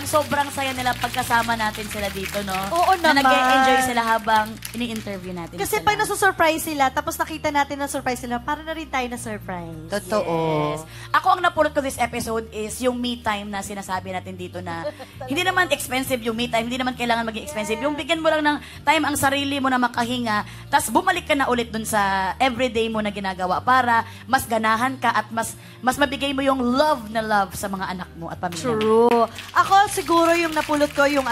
sobrang saya nila pagkasama natin sila dito, no? Oo naman. Na nag-e-enjoy sila habang ini-interview natin Kasi sila. pag nasusurprise sila, tapos nakita natin na surprise sila, para na rin tayo na surprise. Totoo. Yes. Ako ang napulot ko this episode is yung me time na sinasabi natin dito na hindi naman expensive yung me time, hindi naman kailangan maging expensive. Yung bigyan mo lang ng time ang sarili mo na makahinga, tapos bumalik ka na ulit dun sa everyday mo na ginagawa para mas ganahan ka at mas mabigay mo yung love na love sa mga anak mo at pamilya. True. Ako siguro yung napulot ko yung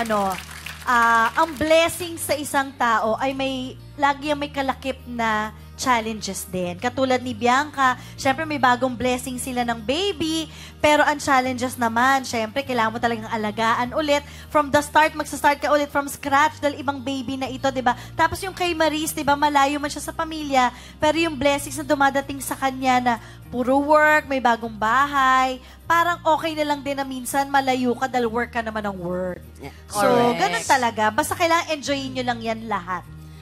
ang blessing sa isang tao ay lagi may kalakip na challenges din. Katulad ni Bianca, syempre may bagong blessing sila ng baby, pero ang challenges naman, syempre kailangan mo talagang alagaan ulit. From the start, magsa-start ka ulit from scratch dahil ibang baby na ito, 'di ba? Tapos yung kay Maris, 'di ba, malayo man siya sa pamilya, pero yung blessings na dumadating sa kanya na puro work, may bagong bahay, parang okay na lang din na minsan malayo ka dahil work ka naman ng work. So, ganun talaga. Basta kailangan enjoyin nyo lang yan lahat.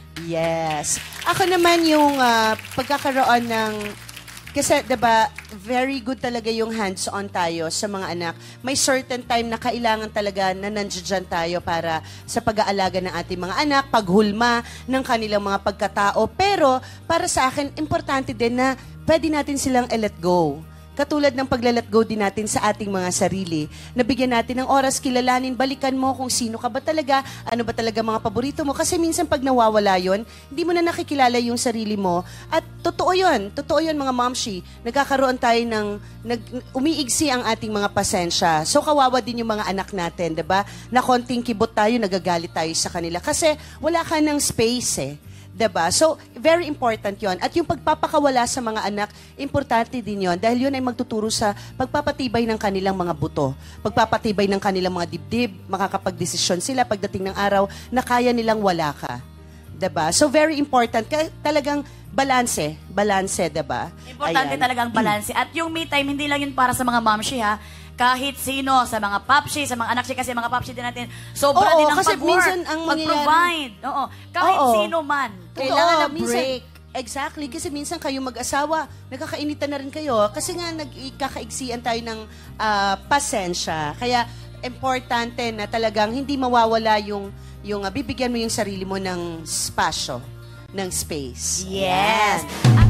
Yes. Ako naman yung pagkakaroon ng, kasi 'di ba, very good talaga yung hands-on tayo sa mga anak. May certain time na kailangan talaga na nandiyan tayo para sa pag-aalaga ng ating mga anak, paghulma ng kanilang mga pagkatao. Pero para sa akin, importante din na pwede natin silang i-let go. Katulad ng paglalet go din natin sa ating mga sarili. Nabigyan natin ng oras, kilalanin, balikan mo kung sino ka ba talaga, ano ba talaga mga paborito mo. Kasi minsan pag nawawala yon, hindi mo na nakikilala yung sarili mo. At totoo yun mga momshi. Nagkakaroon tayo ng, umiigsi ang ating mga pasensya. So kawawa din yung mga anak natin, diba? Na konting kibot tayo, nagagalit tayo sa kanila. Kasi wala ka ng space eh. Diba? So, very important yon. At yung pagpapakawala sa mga anak, importante din yon. Dahil yun ay magtuturo sa pagpapatibay ng kanilang mga buto. Pagpapatibay ng kanilang mga dibdib, makakapagdesisyon sila pagdating ng araw na kaya nilang wala ka. Diba? So, very important. Talagang balanse, diba? Importante talagang balanse. At yung me time, hindi lang yun para sa mga momshi, ha? Kahit sino, sa mga papsi, sa mga anak siya, kasi mga papsi din natin, sobra din ang pag-work, pag-provide. Kahit sino man. Kailangan na break. Exactly. Kasi minsan kayo mag-asawa, nagkakainitan na rin kayo kasi nga nagkakaigsian tayo ng pasensya. Kaya importante na talagang hindi mawawala yung bibigyan mo yung sarili mo ng spasyo, ng space. Yes.